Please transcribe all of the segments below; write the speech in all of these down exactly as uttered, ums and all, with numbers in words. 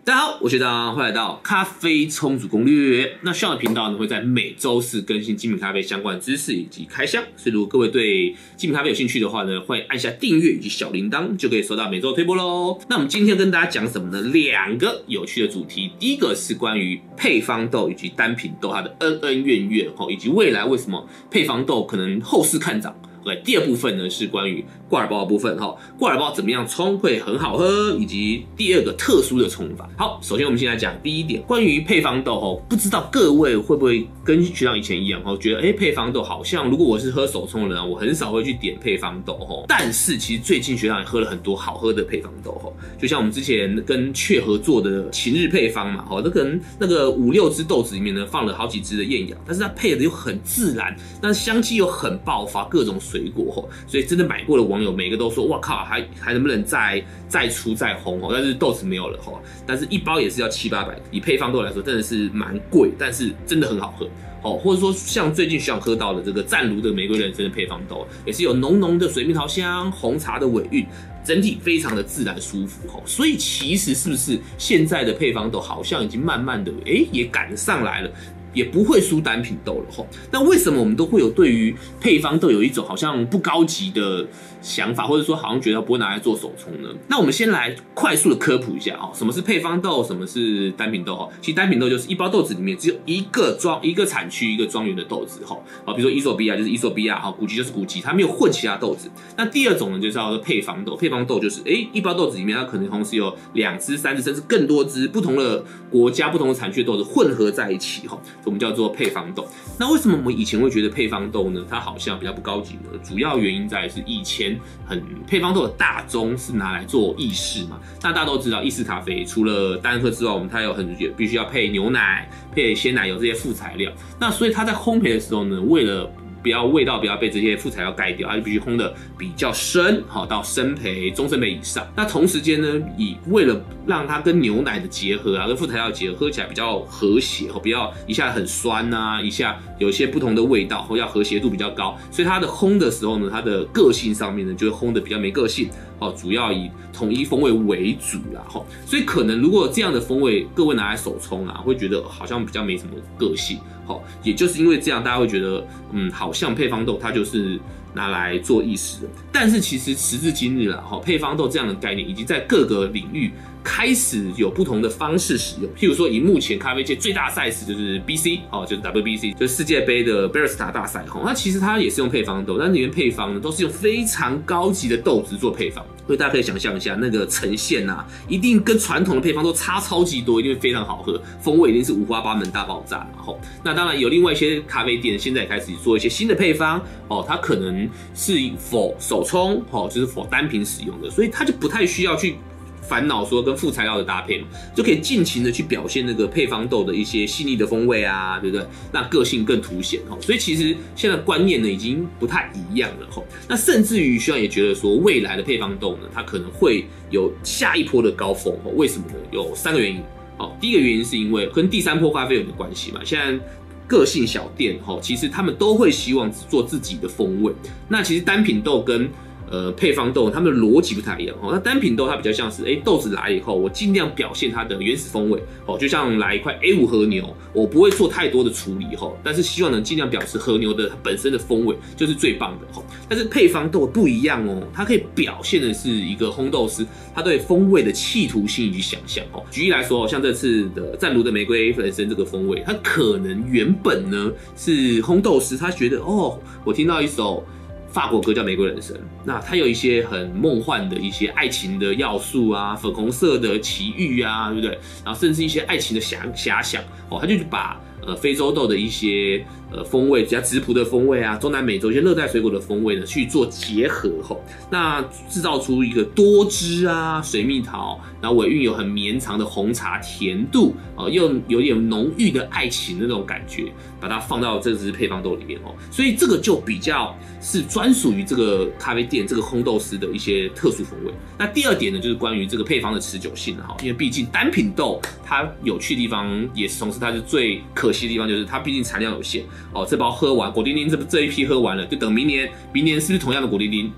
大家好，我是大家，欢迎来到咖啡冲煮攻略。那Sean的频道呢会在每周四更新精品咖啡相关的知识以及开箱，所以如果各位对精品咖啡有兴趣的话呢，欢迎按下订阅以及小铃铛，就可以收到每周的推播喽。那我们今天跟大家讲什么呢？两个有趣的主题，第一个是关于配方豆以及单品豆它的恩恩怨怨，以及未来为什么配方豆可能后市看涨。对，第二部分呢是关于挂耳包的部分哈，挂耳包怎么样冲会很好喝，以及第二个特殊的冲法。好，首先我们先来讲第一点，关于配方豆哈，不知道各位会不会跟学长以前一样哈，觉得哎配方豆好像如果我是喝手冲的人，我很少会去点配方豆哈。但是其实最近学长也喝了很多好喝的配方豆哈，就像我们之前跟雀合作的晴日配方嘛，哈，那可能那个五六只豆子里面呢放了好几只的艳阳，但是它配的又很自然，那香气又很爆发，各种水果，所以真的买过的网友每个都说哇靠，还还能不能再再出再烘，但是豆子没有了，但是一包也是要七八百，以配方豆来说真的是蛮贵，但是真的很好喝。或者说像最近学长喝到的这个湛卢的玫瑰人参的配方豆，也是有浓浓的水蜜桃香、红茶的尾韵，整体非常的自然舒服。所以其实是不是现在的配方豆好像已经慢慢的哎也赶上来了，也不会输单品豆了。那为什么我们都会有对于配方豆有一种好像不高级的想法，或者说好像觉得不会拿来做手冲呢？那我们先来快速的科普一下什么是配方豆，什么是单品豆。其实单品豆就是一包豆子里面只有一个庄一个产区一个庄园的豆子，比如说伊索比亚就是伊索比亚，古吉就是古吉，它没有混其他豆子。那第二种呢就是叫做配方豆，配方豆就是哎一包豆子里面它可能同时有两只、三只甚至更多只不同的国家、不同的产区的豆子混合在一起，我们叫做配方豆。那为什么我们以前会觉得配方豆呢它好像比较不高级呢？主要原因在于是以前很配方豆的大宗是拿来做意式嘛，那大家都知道意式咖啡除了单喝之外，我们它有很必须要配牛奶、配鲜奶油这些副材料。那所以它在烘焙的时候呢，为了不要味道不要被这些副材料盖掉，它就必须烘的比较深，好到深焙、中深焙以上。那同时间呢，以为了让它跟牛奶的结合啊，跟副材料的结合，喝起来比较和谐，不要一下很酸啊，一下有一些不同的味道，或要和谐度比较高。所以它的烘的时候呢，它的个性上面呢，就会烘的比较没个性，哦，主要以统一风味为主啦，吼。所以可能如果这样的风味，各位拿来手冲啊，会觉得好像比较没什么个性。也就是因为这样，大家会觉得，嗯，好像配方豆它就是拿来做意式的。但是其实时至今日啦，配方豆这样的概念已经在各个领域开始有不同的方式使用。譬如说，以目前咖啡界最大赛事就是 B C， 就是 W B C， 就是世界杯的 Barista 大赛。那其实它也是用配方豆，但里面配方呢都是用非常高级的豆子做配方。所以大家可以想象一下，那个呈现啊，一定跟传统的配方豆差超级多，一定会非常好喝，风味一定是五花八门大爆炸。那当然有另外一些咖啡店现在也开始做一些新的配方，它可能是否手冲，就是否单品使用的，所以它就不太需要去烦恼说跟副材料的搭配嘛，就可以尽情的去表现那个配方豆的一些细腻的风味啊，对不对？让个性更凸显。所以其实现在观念呢已经不太一样了。那甚至于学长也觉得说，未来的配方豆呢，它可能会有下一波的高峰。为什么呢？有三个原因。第一个原因是因为跟第三波咖啡有点关系嘛，现在个性小店其实他们都会希望做自己的风味。那其实单品豆跟呃，配方豆它们的逻辑不太一样。那单品豆它比较像是，哎，豆子来以后，我尽量表现它的原始风味。就像来一块 A 五 和牛，我不会做太多的处理，但是希望能尽量表示和牛的本身的风味就是最棒的。但是配方豆不一样哦，它可以表现的是一个烘豆师他对风味的企图心以及想象。举例来说，像这次的湛卢的玫瑰人参这个风味，它可能原本呢是烘豆师他觉得，哦，我听到一首法国歌叫《玫瑰人参》，那它有一些很梦幻的一些爱情的要素啊，粉红色的奇遇啊，对不对？然后甚至一些爱情的遐遐想，哦，他就把呃非洲豆的一些呃风味，加质朴的风味啊，中南美洲一些热带水果的风味呢去做结合，吼，那制造出一个多汁啊水蜜桃，然后尾韵有很绵长的红茶甜度，哦，又有点浓郁的爱情的那种感觉，把它放到这支配方豆里面哦，所以这个就比较是专属于这个咖啡店这个烘豆师的一些特殊风味。那第二点呢，就是关于这个配方的持久性哈，因为毕竟单品豆它有趣的地方，也是同时它是最可惜的地方，就是它毕竟产量有限哦。这包喝完果丁丁这这一批喝完了，就等明年，明年是不是同样的果丁丁？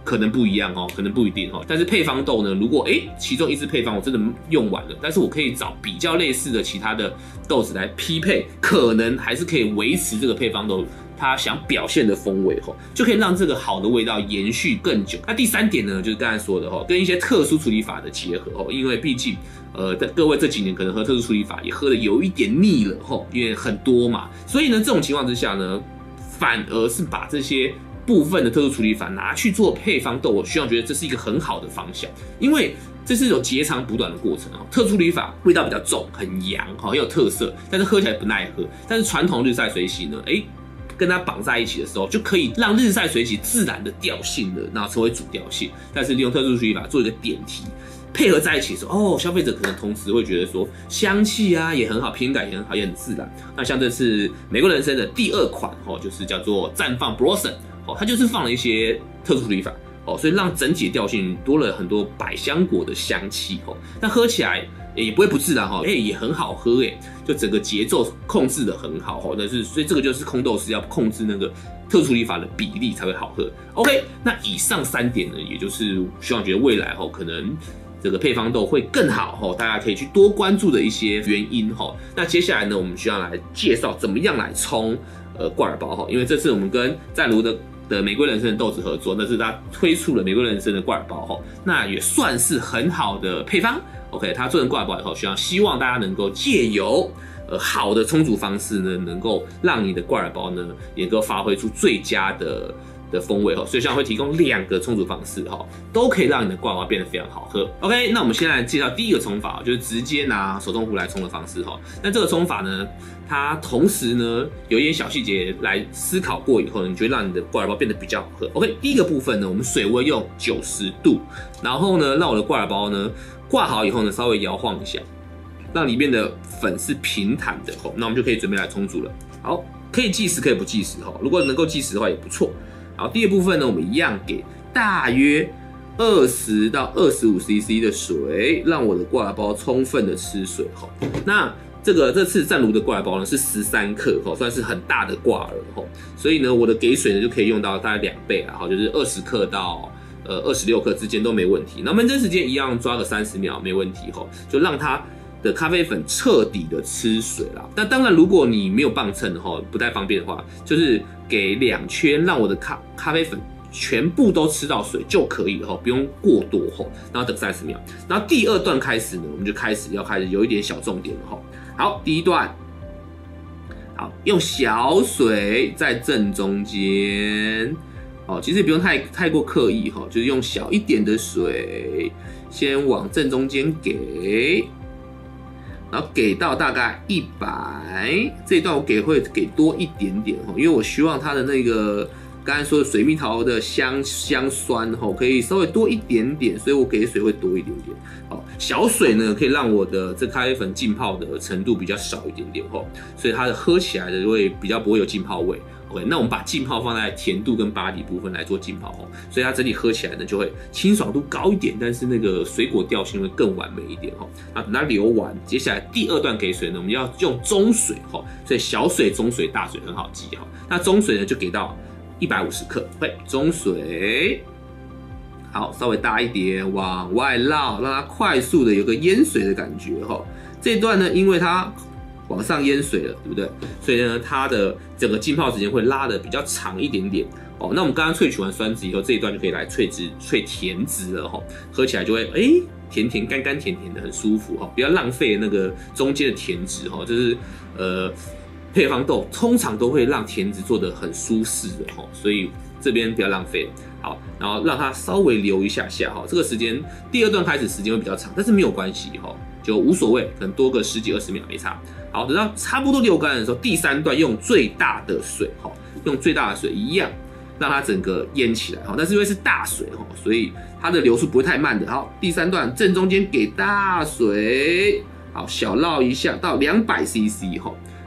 可能不一样哦，可能不一定哦。但是配方豆呢，如果哎其中一支配方我真的用完了，但是我可以找比较类似的其他的豆子来匹配，可能还是可以维持这个配方豆它想表现的风味吼，就可以让这个好的味道延续更久。那第三点呢，就是刚才说的吼，跟一些特殊处理法的结合吼，因为毕竟呃各位这几年可能喝特殊处理法也喝的有一点腻了吼，因为很多嘛，所以呢这种情况之下呢，反而是把这些部分的特殊处理法拿去做配方豆，我希望觉得这是一个很好的方向，因为这是有截长补短的过程哦。特殊处理法味道比较重，很洋，很有特色，但是喝起来不耐喝。但是传统日晒水洗呢，哎，跟它绑在一起的时候，就可以让日晒水洗自然的调性的，然后成为主调性。但是利用特殊处理法做一个点题，配合在一起的时候，哦，消费者可能同时会觉得说香气啊也很好，品感也很好，也很自然。那像这次美国人参的第二款哦，就是叫做绽放 Blossom。哦，它就是放了一些特殊处理法哦，所以让整体的调性多了很多百香果的香气哦。那喝起来也不会不自然哈，哎也很好喝哎，就整个节奏控制的很好哦。但是所以这个就是空豆师要控制那个特殊处理法的比例才会好喝。OK， 那以上三点呢，也就是希望觉得未来哦可能这个配方豆会更好哦，大家可以去多关注的一些原因哦。那接下来呢，我们需要来介绍怎么样来冲呃挂耳包哈，因为这次我们跟湛卢的的玫瑰人参的豆子合作，那是他推出了玫瑰人参的挂耳包哈，那也算是很好的配方。OK， 他做成挂耳包以后，希望希望大家能够借由呃好的冲煮方式呢，能够让你的挂耳包呢也能够发挥出最佳的的风味哈，所以希望会提供两个冲煮方式哈，都可以让你的挂耳包变得非常好喝。OK， 那我们先来介绍第一个冲法，就是直接拿手冲壶来冲的方式哈。那这个冲法呢，它同时呢有一点小细节来思考过以后呢，你就会让你的挂耳包变得比较好喝。OK， 第一个部分呢，我们水温用九十度，然后呢让我的挂耳包呢挂好以后呢，稍微摇晃一下，让里面的粉是平坦的吼，那我们就可以准备来冲煮了。好，可以计时可以不计时吼，如果能够计时的话也不错。好，第二部分呢，我们一样给大约二十到二十五 C C 的水，让我的挂耳包充分的吃水吼。那这个这次湛卢的挂耳包呢是十三克吼，算是很大的挂耳吼，所以呢我的给水呢就可以用到大概两倍啦，就是二十克到呃二十六克之间都没问题。那焖蒸时间一样抓个三十秒没问题吼，就让它的咖啡粉彻底的吃水啦。那当然如果你没有磅秤的话，不太方便的话，就是给两圈，让我的咖咖啡粉全部都吃到水就可以了吼，不用过多吼，然后等三十秒。然后第二段开始呢，我们就开始要开始有一点小重点了吼。好，第一段，好，用小水在正中间，哦，其实也不用太太过刻意哈，就是用小一点的水，先往正中间给，然后给到大概一百，这一段我给会给多一点点哈，因为我希望它的那个刚才说的水蜜桃的香香酸哈，可以稍微多一点点，所以我给水会多一点点。好，小水呢可以让我的这咖啡粉浸泡的程度比较少一点点哈，所以它的喝起来的会比较不会有浸泡味。OK， 那我们把浸泡放在甜度跟巴底部分来做浸泡哦，所以它整体喝起来呢就会清爽度高一点，但是那个水果调性会更完美一点哈。那等它流完，接下来第二段给水呢，我们要用中水哈，所以小水、中水、大水很好记哈。那中水呢就给到一百五十克，对，中水。好，稍微大一点，往外绕，让它快速的有个淹水的感觉哈。这一段呢，因为它往上淹水了，对不对？所以呢，它的整个浸泡时间会拉的比较长一点点哦。那我们刚刚萃取完酸质以后，这一段就可以来萃汁、萃甜汁了哈。喝起来就会哎、欸、甜甜、甘甘甜甜的，很舒服哈。不要浪费那个中间的甜质哈，就是呃配方豆通常都会让甜质做得很舒适的哈，所以这边不要浪费。好，然后让它稍微流一下下哈，这个时间第二段开始时间会比较长，但是没有关系哈，就无所谓，可能多个十几二十秒没差。好，等到差不多流干的时候，第三段用最大的水哈，用最大的水一样让它整个淹起来哈，但是因为是大水哈，所以它的流速不会太慢的。好，第三段正中间给大水，好，小绕一下到两百 C C 哈，好，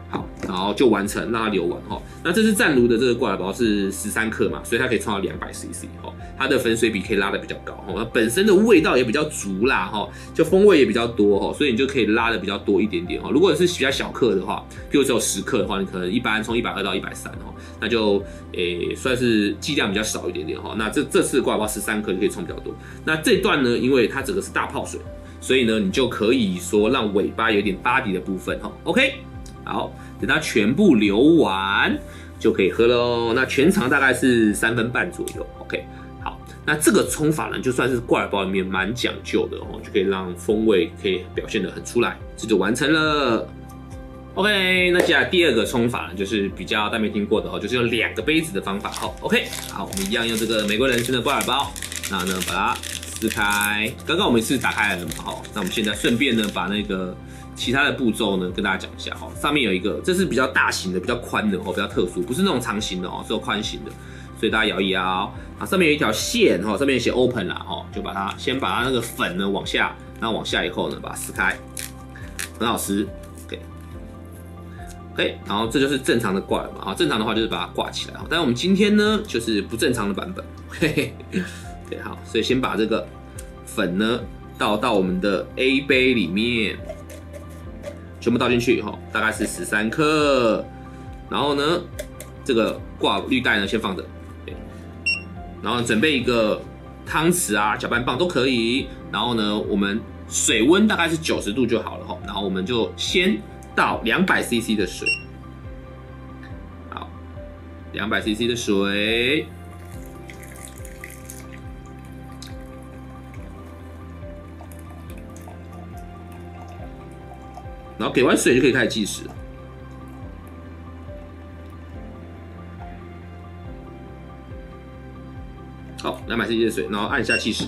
然后就完成，让它流完哈。那这支湛卢的这个挂耳包是十三克嘛，所以它可以冲到两百 C C 哈，它的粉水比可以拉的比较高哈，它本身的味道也比较足啦哈，就风味也比较多哈，所以你就可以拉的比较多一点点哈。如果是比较小克的话，比如只有十克的话，你可能一般从一百二到一百三哈，那就诶算是剂量比较少一点点哈。那这这次挂耳包十三克就可以冲比较多。那这段呢，因为它整个是大泡水，所以呢你就可以说让尾巴有点巴底的部分哈。OK。好，等它全部流完就可以喝喽。那全长大概是三分半左右。OK， 好，那这个冲法呢，就算是挂耳包里面蛮讲究的哦，就可以让风味可以表现得很出来，这就完成了。OK， 那接下来第二个冲法呢，就是比较大家没听过的哦，就是用两个杯子的方法哦。OK， 好，我们一样用这个美国人参的挂耳包，那呢把它撕开。刚刚我们是打开了嘛，好，那我们现在顺便呢把那个。其他的步骤呢，跟大家讲一下哈。上面有一个，这是比较大型的、比较宽的哦，比较特殊，不是那种长形的哦，是有宽型的，所以大家摇一摇啊。上面有一条线哈，上面写 open 啦哈，就把它先把它那个粉呢往下，然后往下以后呢，把它撕开，很好撕。OK， OK， 然后这就是正常的挂了嘛，正常的话就是把它挂起来。但是我们今天呢，就是不正常的版本。嘿嘿，对，好，所以先把这个粉呢倒到我们的 A 杯里面。全部倒进去以后，大概是十三克。然后呢，这个挂滤袋呢先放着，然后准备一个汤匙啊、搅拌棒都可以。然后呢，我们水温大概是九十度就好了哈。然后我们就先倒两百 C C 的水，好，两百 C C 的水。然后给完水就可以开始计时。好，两百 C C 的水，然后按下计时，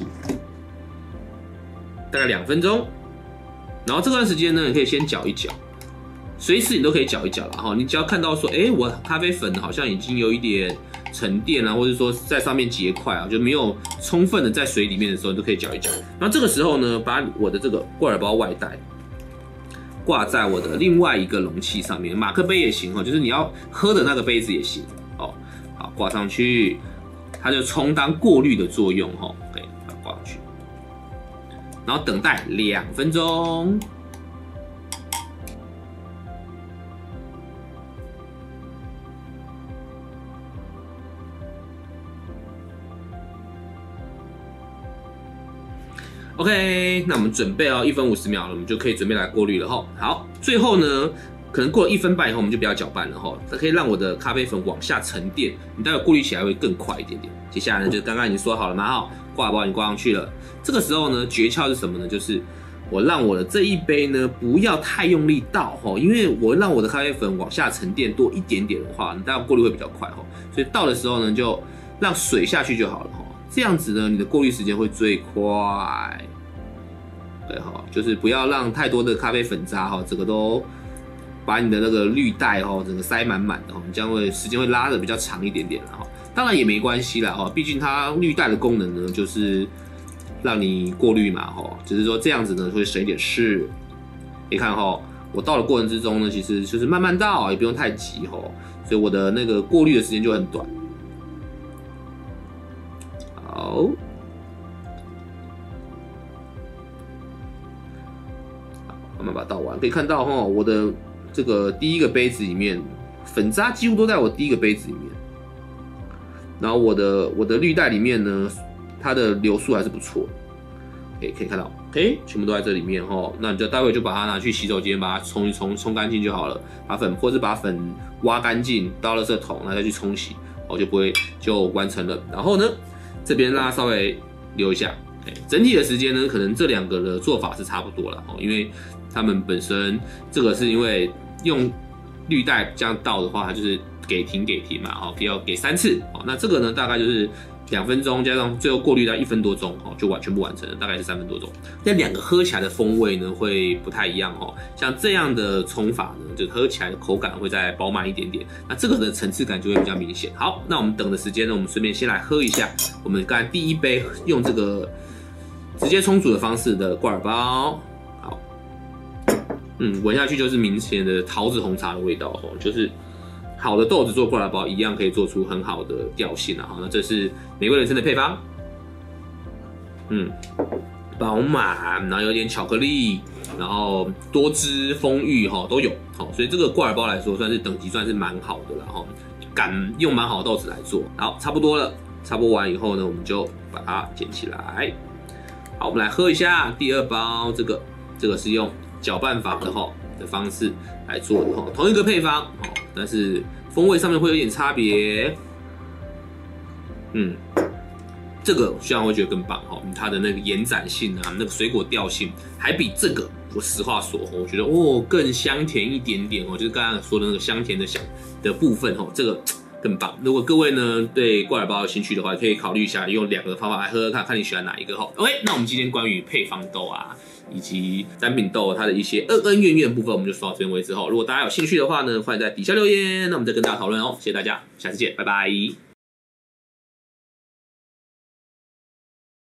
大概两分钟。然后这段时间呢，你可以先搅一搅，随时你都可以搅一搅了哈。你只要看到说，哎，我咖啡粉好像已经有一点沉淀啊，或者说在上面结块啊，就没有充分的在水里面的时候，你都可以搅一搅。然后这个时候呢，把我的这个挂耳包外带。挂在我的另外一个容器上面，马克杯也行哦，就是你要喝的那个杯子也行哦。好，挂上去，它就充当过滤的作用哦。对，把它挂上去，然后等待两分钟。OK， 那我们准备哦，一分五十秒了，我们就可以准备来过滤了哈。好，最后呢，可能过了一分半以后，我们就不要搅拌了哈，它可以让我的咖啡粉往下沉淀，你待会过滤起来会更快一点点。接下来呢，就刚刚已经说好了嘛哈，挂耳包已经挂上去了。这个时候呢，诀窍是什么呢？就是我让我的这一杯呢不要太用力倒哈，因为我让我的咖啡粉往下沉淀多一点点的话，你待会过滤会比较快哈。所以倒的时候呢，就让水下去就好了哈。这样子呢，你的过滤时间会最快。对哈，就是不要让太多的咖啡粉渣哈，整个都把你的那个滤袋哈，整个塞满满的哈，你这样会时间会拉的比较长一点点哈。当然也没关系啦哈，毕竟它滤袋的功能呢，就是让你过滤嘛哈，只是说这样子呢会省一点事。你看哈，我倒的过程之中呢，其实就是慢慢倒，也不用太急哈，所以我的那个过滤的时间就很短。好。慢慢把它倒完，可以看到哈，我的这个第一个杯子里面粉渣几乎都在我第一个杯子里面，然后我的我的滤袋里面呢，它的流速还是不错的，可以可以看到，哎，全部都在这里面哈，那你就待会就把它拿去洗手间，把它冲一冲，冲干净就好了，把粉或是把粉挖干净，倒垃圾桶，然后再去冲洗，哦就不会就完成了。然后呢，这边让它稍微留一下，整体的时间呢，可能这两个的做法是差不多了哦，因为他们本身这个是因为用滤袋这样倒的话，它就是给停给停嘛，哦，要给三次哦。那这个呢，大概就是两分钟加上最后过滤到一分多钟哦，就完全部完成了，大概是三分多钟。那两个喝起来的风味呢会不太一样哦。像这样的冲法呢，就喝起来的口感会再饱满一点点，那这个的层次感就会比较明显。好，那我们等的时间呢，我们顺便先来喝一下我们刚才第一杯用这个直接冲煮的方式的挂耳包。好， 嗯，闻下去就是明显的桃子红茶的味道哦，就是好的豆子做挂耳包一样可以做出很好的调性啊。那这是美味人生的配方，嗯，饱满，然后有点巧克力，然后多汁丰裕哈都有，好，所以这个挂耳包来说算是等级算是蛮好的了哈，敢用蛮好的豆子来做。好，差不多了，差不多完以后呢，我们就把它捡起来。好，我们来喝一下第二包，这个这个是用搅拌法的哈的方式来做的哈，同一个配方哦，但是风味上面会有点差别。嗯，这个虽然会觉得更棒哈，它的那个延展性啊，那个水果调性还比这个，我实话说，我觉得哦更香甜一点点哦，就是刚刚说的那个香甜的香的部分哦，这个更棒。如果各位呢对挂耳包有兴趣的话，可以考虑一下用两个方法来喝喝看，看你喜欢哪一个哈。OK， 那我们今天关于配方豆啊，以及单品豆它的一些恩恩怨怨的部分，我们就说到这边为止哈。如果大家有兴趣的话呢，欢迎在底下留言，那我们再跟大家讨论哦。谢谢大家，下次见，拜拜。